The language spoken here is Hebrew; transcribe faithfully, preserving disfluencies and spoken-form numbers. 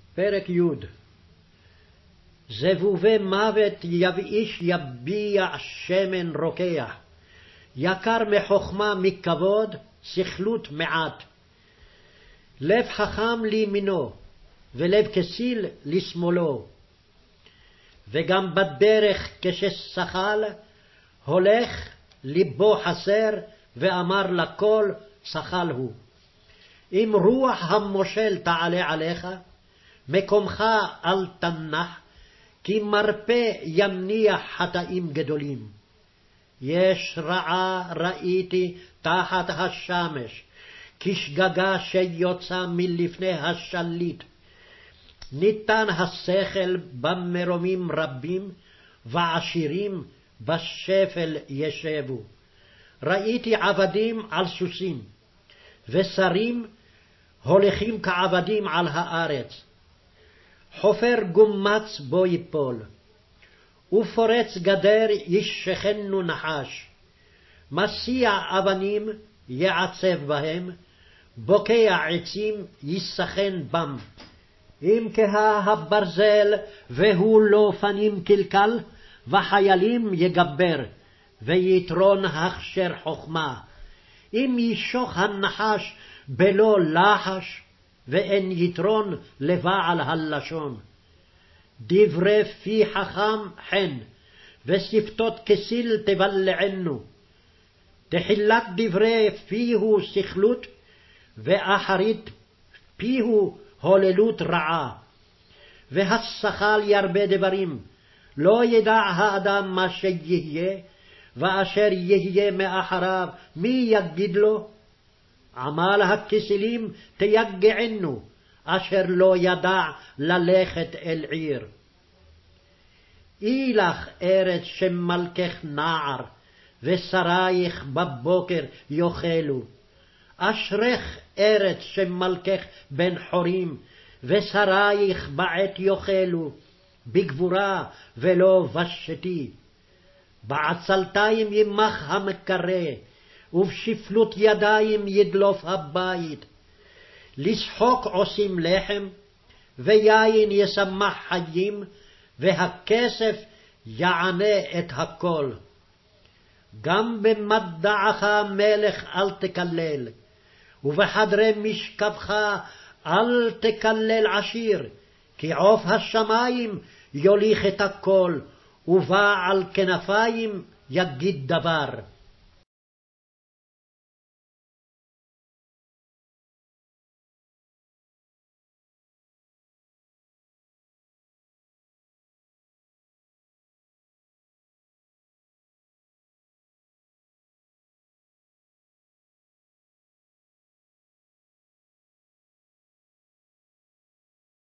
פרק י' זבובי מוות יבאיש יביע שמן רוקח, יקר מחוכמה מכבוד, סכלות מעט. לב חכם לימינו, ולב כסיל לשמאלו. וגם בדרך כששחל, הולך ליבו חסר, ואמר לכל שחל הוא. אם רוח המושל תעלה עליך, מקומך אל תנח, כי מרפא ימניח חטאים גדולים. יש רעה ראיתי תחת השמש, כשגגה שיוצא מלפני השליט. ניתן השכל במרומים רבים, ועשירים בשפל ישבו. ראיתי עבדים על סוסים, ושרים הולכים כעבדים על הארץ. חופר גומץ בו יפול, ופורץ גדר ישכנו נחש. מסיע אבנים יעצב בהם, בוקע עצים יסכן בם. אם כהה הברזל והוא לא פנים קלקל, וחיילים יגבר, ויתרון הכשר חוכמה. אם ישוך הנחש בלא לחש, ואין יתרון לבעל הלשון. דברי פי חכם חן, ושפתות כסיל תבלענו. תחילת דברי פיהו סכלות, ואחרית פיהו הוללות רעה. והשכל ירבה דברים, לא ידע האדם מה שיהיה, ואשר יהיה מאחריו מי יגיד לו? עמל הכסילים תיגענו, אשר לא ידע ללכת אל עיר. אי לך ארץ שמלכך נער, ושרייך בבוקר יאכלו. אשרך ארץ שמלכך בן חורים, ושרייך בעת יאכלו, בגבורה ולא בשתי. בעצלתיים ימח המקרה, ובשפלות ידיים ידלוף הבית. לשחוק עושים לחם, ויין ישמח חיים, והכסף יענה את הכל. גם במדעך מלך אל תקלל, ובחדרי משכבך אל תקלל עשיר, כי עוף השמיים יוליך את הכל, ובעל כנפיים יגיד דבר.